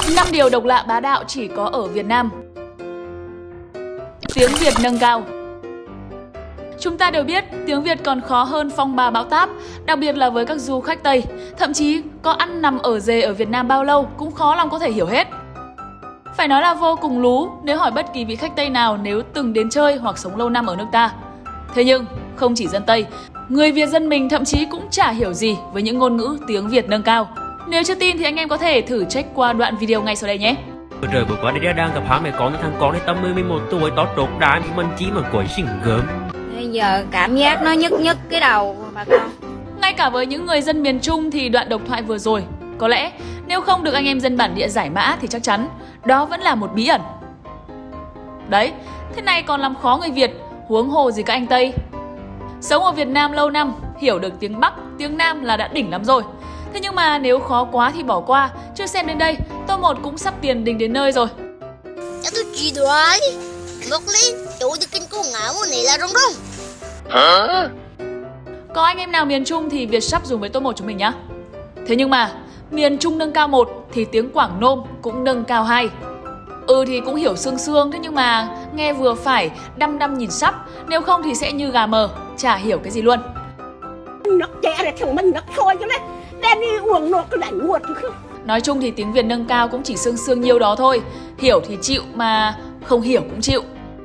5 điều độc lạ bá đạo chỉ có ở Việt Nam. Tiếng Việt nâng cao. Chúng ta đều biết tiếng Việt còn khó hơn phong ba bão táp, đặc biệt là với các du khách Tây. Thậm chí có ăn nằm ở dề ở Việt Nam bao lâu cũng khó lòng có thể hiểu hết. Phải nói là vô cùng lú nếu hỏi bất kỳ vị khách Tây nào nếu từng đến chơi hoặc sống lâu năm ở nước ta. Thế nhưng không chỉ dân Tây, người Việt dân mình thậm chí cũng chả hiểu gì với những ngôn ngữ tiếng Việt nâng cao. Nếu chưa tin thì anh em có thể thử check qua đoạn video ngay sau đây nhé. Trời vừa qua đây đang gặp hai mẹ con, thằng con này tầm 11 tuổi to trột đá mình chỉ mà quậy xinh gớm. Bây giờ cảm giác nó nhức nhức cái đầu bà con. Ngay cả với những người dân miền Trung thì đoạn độc thoại vừa rồi có lẽ nếu không được anh em dân bản địa giải mã thì chắc chắn đó vẫn là một bí ẩn. Đấy, thế này còn làm khó người Việt, huống hồ gì các anh Tây. Sống ở Việt Nam lâu năm, hiểu được tiếng Bắc, tiếng Nam là đã đỉnh lắm rồi. Thế nhưng mà nếu khó quá thì bỏ qua, chưa xem đến đây, Tô 1 cũng sắp tiền đình đến nơi rồi. Chắc tôi chỉ rồi. Ngược lên, chỗ được kinh cô ngáo này là rong rong. Hả? Có anh em nào miền Trung thì Việt sắp dùng với Tô 1 chúng mình nhá. Thế nhưng mà miền Trung nâng cao 1 thì tiếng Quảng Nôm cũng nâng cao 2. Thì cũng hiểu sương sương, thế nhưng mà nghe vừa phải, đăm đăm nhìn sắp, nếu không thì sẽ như gà mờ, chả hiểu cái gì luôn. Nói chung thì tiếng Việt nâng cao cũng chỉ sương sương nhiêu đó thôi, hiểu thì chịu mà không hiểu cũng chịu.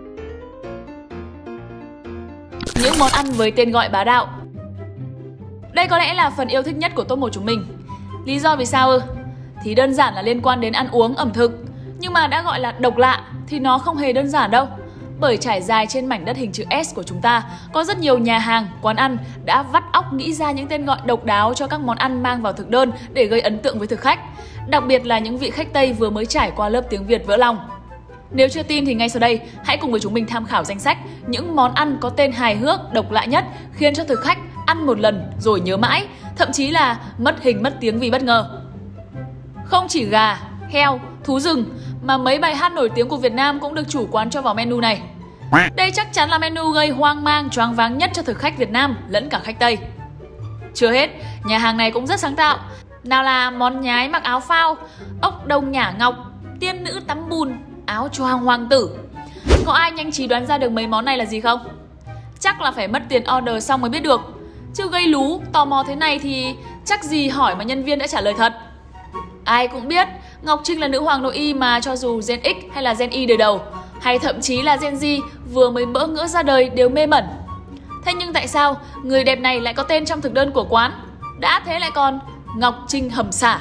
Những món ăn với tên gọi bá đạo. Đây có lẽ là phần yêu thích nhất của Top 1 chúng mình. Lý do vì sao thì đơn giản là liên quan đến ăn uống, ẩm thực. Nhưng mà đã gọi là độc lạ thì nó không hề đơn giản đâu. Bởi trải dài trên mảnh đất hình chữ S của chúng ta, có rất nhiều nhà hàng, quán ăn đã vắt óc nghĩ ra những tên gọi độc đáo cho các món ăn mang vào thực đơn để gây ấn tượng với thực khách. Đặc biệt là những vị khách Tây vừa mới trải qua lớp tiếng Việt vỡ lòng. Nếu chưa tin thì ngay sau đây, hãy cùng với chúng mình tham khảo danh sách những món ăn có tên hài hước, độc lạ nhất, khiến cho thực khách ăn một lần rồi nhớ mãi, thậm chí là mất hình mất tiếng vì bất ngờ. Không chỉ gà, heo, thú rừng mà mấy bài hát nổi tiếng của Việt Nam cũng được chủ quán cho vào menu này. Đây chắc chắn là menu gây hoang mang, choáng váng nhất cho thực khách Việt Nam lẫn cả khách Tây. Chưa hết, nhà hàng này cũng rất sáng tạo. Nào là món nhái mặc áo phao, ốc đồng nhả ngọc, tiên nữ tắm bùn, áo choàng hoàng tử. Có ai nhanh trí đoán ra được mấy món này là gì không? Chắc là phải mất tiền order xong mới biết được. Chứ gây lú, tò mò thế này thì chắc gì hỏi mà nhân viên đã trả lời thật. Ai cũng biết Ngọc Trinh là nữ hoàng nội y mà cho dù Gen X hay là Gen Y đời đầu, hay thậm chí là Gen Z vừa mới bỡ ngỡ ra đời đều mê mẩn. Thế nhưng tại sao người đẹp này lại có tên trong thực đơn của quán? Đã thế lại còn Ngọc Trinh hầm xả.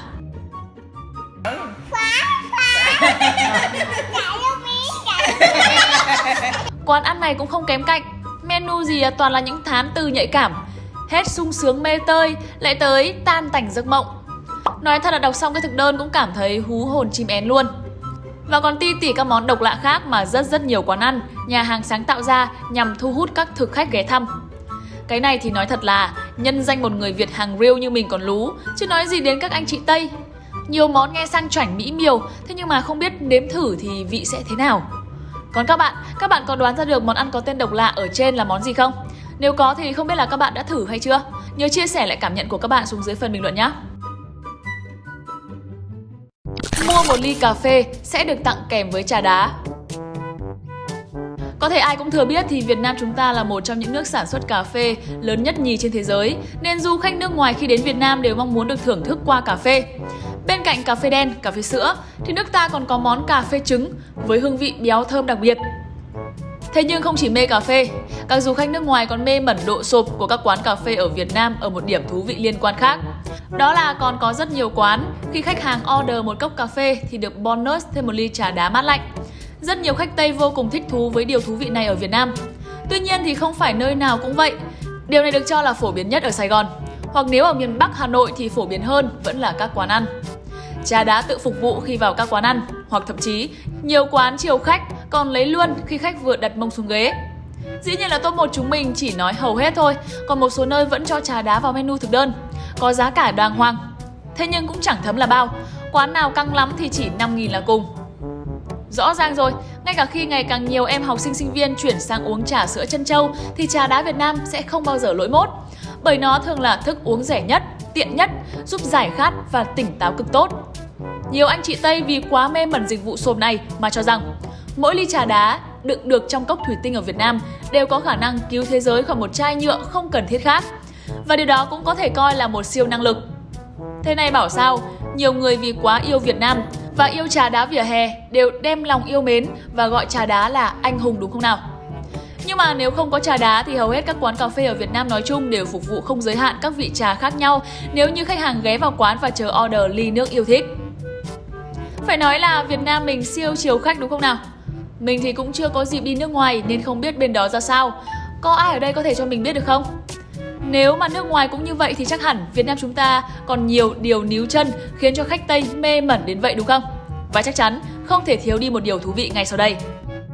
Quán ăn này cũng không kém cạnh. Menu gì toàn là những thám từ nhạy cảm. Hết sung sướng mê tơi lại tới tan tành giấc mộng. Nói thật là đọc xong cái thực đơn cũng cảm thấy hú hồn chim én luôn. Và còn ti tỉ các món độc lạ khác mà rất nhiều quán ăn, nhà hàng sáng tạo ra nhằm thu hút các thực khách ghé thăm. Cái này thì nói thật là nhân danh một người Việt hàng real như mình còn lú, chứ nói gì đến các anh chị Tây. Nhiều món nghe sang chảnh mỹ miều, thế nhưng mà không biết nếm thử thì vị sẽ thế nào. Còn các bạn có đoán ra được món ăn có tên độc lạ ở trên là món gì không? Nếu có thì không biết là các bạn đã thử hay chưa? Nhớ chia sẻ lại cảm nhận của các bạn xuống dưới phần bình luận nhé. Mua một ly cà phê sẽ được tặng kèm với trà đá. Có thể ai cũng thừa biết thì Việt Nam chúng ta là một trong những nước sản xuất cà phê lớn nhất nhì trên thế giới, nên du khách nước ngoài khi đến Việt Nam đều mong muốn được thưởng thức qua cà phê. Bên cạnh cà phê đen, cà phê sữa thì nước ta còn có món cà phê trứng với hương vị béo thơm đặc biệt. Thế nhưng không chỉ mê cà phê, các du khách nước ngoài còn mê mẩn độ sộp của các quán cà phê ở Việt Nam ở một điểm thú vị liên quan khác. Đó là còn có rất nhiều quán, khi khách hàng order một cốc cà phê thì được bonus thêm một ly trà đá mát lạnh. Rất nhiều khách Tây vô cùng thích thú với điều thú vị này ở Việt Nam. Tuy nhiên thì không phải nơi nào cũng vậy. Điều này được cho là phổ biến nhất ở Sài Gòn. Hoặc nếu ở miền Bắc Hà Nội thì phổ biến hơn vẫn là các quán ăn. Trà đá tự phục vụ khi vào các quán ăn, hoặc thậm chí nhiều quán chiều khách còn lấy luôn khi khách vừa đặt mông xuống ghế. Dĩ nhiên là Top 1 chúng mình chỉ nói hầu hết thôi, còn một số nơi vẫn cho trà đá vào menu thực đơn, có giá cả đàng hoàng. Thế nhưng cũng chẳng thấm là bao, quán nào căng lắm thì chỉ 5.000 là cùng. Rõ ràng rồi, ngay cả khi ngày càng nhiều em học sinh sinh viên chuyển sang uống trà sữa trân châu thì trà đá Việt Nam sẽ không bao giờ lỗi mốt. Bởi nó thường là thức uống rẻ nhất, tiện nhất, giúp giải khát và tỉnh táo cực tốt. Nhiều anh chị Tây vì quá mê mẩn dịch vụ xộp này mà cho rằng mỗi ly trà đá đựng được trong cốc thủy tinh ở Việt Nam đều có khả năng cứu thế giới khỏi một chai nhựa không cần thiết khác. Và điều đó cũng có thể coi là một siêu năng lực. Thế này bảo sao, nhiều người vì quá yêu Việt Nam và yêu trà đá vỉa hè đều đem lòng yêu mến và gọi trà đá là anh hùng, đúng không nào? Nhưng mà nếu không có trà đá thì hầu hết các quán cà phê ở Việt Nam nói chung đều phục vụ không giới hạn các vị trà khác nhau nếu như khách hàng ghé vào quán và chờ order ly nước yêu thích. Phải nói là Việt Nam mình siêu chiều khách, đúng không nào? Mình thì cũng chưa có dịp đi nước ngoài nên không biết bên đó ra sao. Có ai ở đây có thể cho mình biết được không? Nếu mà nước ngoài cũng như vậy thì chắc hẳn Việt Nam chúng ta còn nhiều điều níu chân khiến cho khách Tây mê mẩn đến vậy, đúng không? Và chắc chắn không thể thiếu đi một điều thú vị ngay sau đây.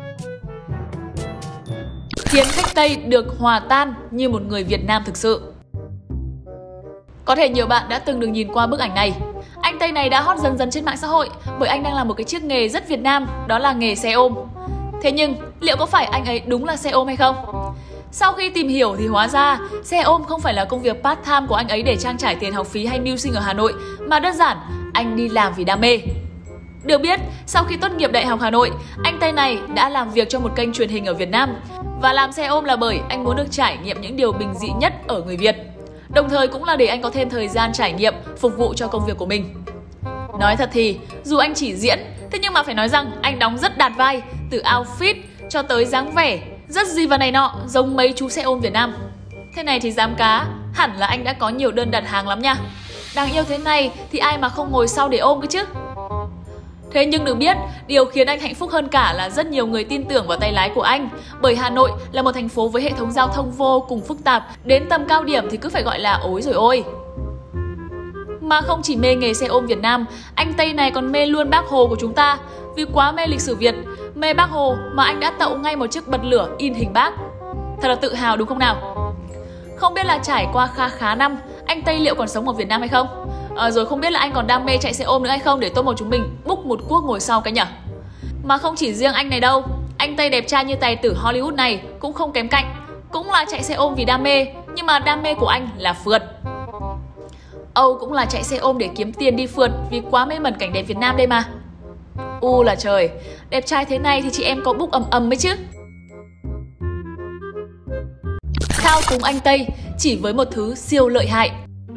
Khiến khách Tây được hòa tan như một người Việt Nam thực sự. Có thể nhiều bạn đã từng được nhìn qua bức ảnh này. Anh Tây này đã hot dần dần trên mạng xã hội bởi anh đang làm một cái chiếc nghề rất Việt Nam, đó là nghề xe ôm. Thế nhưng liệu có phải anh ấy đúng là xe ôm hay không? Sau khi tìm hiểu thì hóa ra xe ôm không phải là công việc part time của anh ấy để trang trải tiền học phí hay mưu sinh ở Hà Nội, mà đơn giản anh đi làm vì đam mê. Được biết, sau khi tốt nghiệp Đại học Hà Nội, anh Tây này đã làm việc cho một kênh truyền hình ở Việt Nam. Và làm xe ôm là bởi anh muốn được trải nghiệm những điều bình dị nhất ở người Việt. Đồng thời cũng là để anh có thêm thời gian trải nghiệm, phục vụ cho công việc của mình. Nói thật thì, dù anh chỉ diễn, thế nhưng mà phải nói rằng anh đóng rất đạt vai, từ outfit cho tới dáng vẻ, rất gì và này nọ, giống mấy chú xe ôm Việt Nam. Thế này thì dám cá, hẳn là anh đã có nhiều đơn đặt hàng lắm nha. Đáng yêu thế này thì ai mà không ngồi sau để ôm cơ chứ. Thế nhưng được biết, điều khiến anh hạnh phúc hơn cả là rất nhiều người tin tưởng vào tay lái của anh. Bởi Hà Nội là một thành phố với hệ thống giao thông vô cùng phức tạp, đến tầm cao điểm thì cứ phải gọi là ối rồi ôi. Mà không chỉ mê nghề xe ôm Việt Nam, anh Tây này còn mê luôn Bác Hồ của chúng ta. Vì quá mê lịch sử Việt, mê Bác Hồ mà anh đã tậu ngay một chiếc bật lửa in hình Bác. Thật là tự hào, đúng không nào? Không biết là trải qua khá năm, anh Tây liệu còn sống ở Việt Nam hay không? Rồi không biết là anh còn đam mê chạy xe ôm nữa hay không để Top 1 chúng mình book một cuốc ngồi sau cái nhở? Mà không chỉ riêng anh này đâu, anh Tây đẹp trai như tài tử Hollywood này cũng không kém cạnh. Cũng là chạy xe ôm vì đam mê, nhưng mà đam mê của anh là phượt. Âu cũng là chạy xe ôm để kiếm tiền đi phượt vì quá mê mẩn cảnh đẹp Việt Nam đây mà. Là trời, đẹp trai thế này thì chị em có book ầm mới chứ. Thao túng anh Tây chỉ với một thứ siêu lợi hại.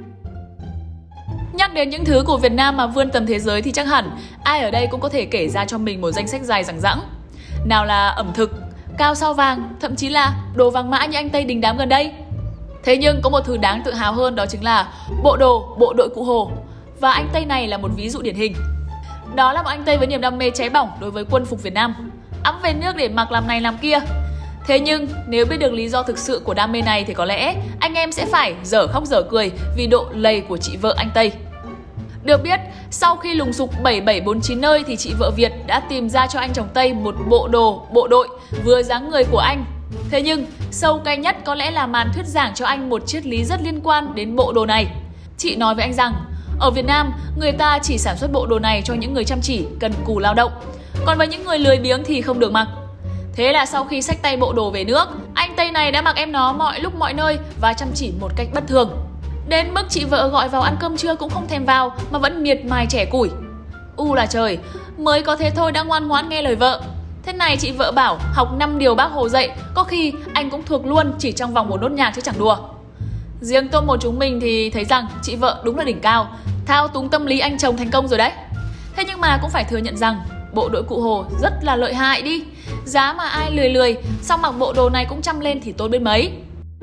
Nhắc đến những thứ của Việt Nam mà vươn tầm thế giới thì chắc hẳn ai ở đây cũng có thể kể ra cho mình một danh sách dài dằng dẵng. Nào là ẩm thực, cao sao vàng, thậm chí là đồ vàng mã như anh Tây đình đám gần đây. Thế nhưng có một thứ đáng tự hào hơn, đó chính là bộ đồ, bộ đội Cụ Hồ. Và anh Tây này là một ví dụ điển hình. Đó là một anh Tây với niềm đam mê cháy bỏng đối với quân phục Việt Nam, ẵm về nước để mặc làm này làm kia. Thế nhưng nếu biết được lý do thực sự của đam mê này thì có lẽ anh em sẽ phải dở khóc dở cười vì độ lầy của chị vợ anh Tây. Được biết, sau khi lùng sục 7749 nơi thì chị vợ Việt đã tìm ra cho anh chồng Tây một bộ đồ, bộ đội vừa dáng người của anh. Thế nhưng, sâu cay nhất có lẽ là màn thuyết giảng cho anh một triết lý rất liên quan đến bộ đồ này. Chị nói với anh rằng, ở Việt Nam, người ta chỉ sản xuất bộ đồ này cho những người chăm chỉ, cần cù lao động. Còn với những người lười biếng thì không được mặc. Thế là sau khi xách tay bộ đồ về nước, anh Tây này đã mặc em nó mọi lúc mọi nơi và chăm chỉ một cách bất thường. Đến mức chị vợ gọi vào ăn cơm trưa cũng không thèm vào mà vẫn miệt mài trẻ củi. Là trời, mới có thế thôi đã ngoan ngoãn nghe lời vợ. Thế này chị vợ bảo học 5 điều Bác Hồ dạy, có khi anh cũng thuộc luôn chỉ trong vòng một nốt nhạc chứ chẳng đùa. Riêng Top 1 chúng mình thì thấy rằng chị vợ đúng là đỉnh cao, thao túng tâm lý anh chồng thành công rồi đấy. Thế nhưng mà cũng phải thừa nhận rằng bộ đội Cụ Hồ rất là lợi hại đi. Giá mà ai lười xong mặc bộ đồ này cũng chăm lên thì tốt biết mấy.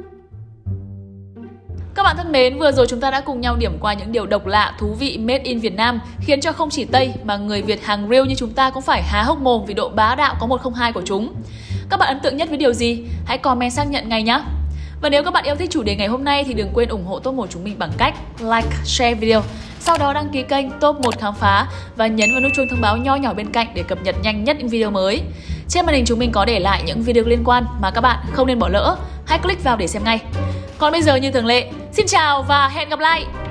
Các bạn thân mến, vừa rồi chúng ta đã cùng nhau điểm qua những điều độc lạ, thú vị made in Việt Nam, khiến cho không chỉ Tây mà người Việt hàng real như chúng ta cũng phải há hốc mồm vì độ bá đạo có 102 của chúng. Các bạn ấn tượng nhất với điều gì? Hãy comment xác nhận ngay nhé! Và nếu các bạn yêu thích chủ đề ngày hôm nay thì đừng quên ủng hộ Top 1 chúng mình bằng cách like, share video, sau đó đăng ký kênh Top 1 Khám Phá và nhấn vào nút chuông thông báo nho nhỏ bên cạnh để cập nhật nhanh nhất những video mới. Trên màn hình chúng mình có để lại những video liên quan mà các bạn không nên bỏ lỡ, hãy click vào để xem ngay. Còn bây giờ như thường lệ, xin chào và hẹn gặp lại!